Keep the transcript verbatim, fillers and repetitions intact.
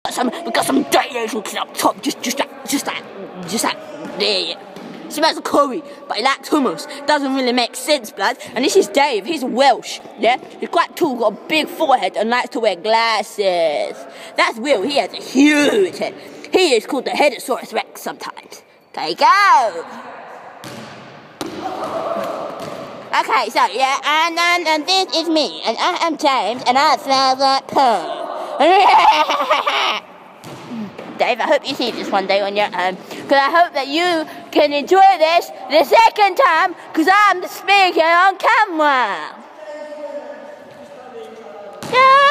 got some, we got some dirty Asian kid up top, just, just like, just like, just like, there. Smells of curry, but he likes hummus. Doesn't really make sense, blood. And this is Dave. He's Welsh, yeah? He's quite tall, got a big forehead, and likes to wear glasses. That's Will. He has a huge head. He is called the Headosaurus Rex sometimes. Okay, go. Okay, so yeah, and, and and this is me, and I am James, and I smell like poo. Dave, I hope you see this one day on your own, because I hope that you can enjoy this the second time, because I'm speaking on camera. Yeah.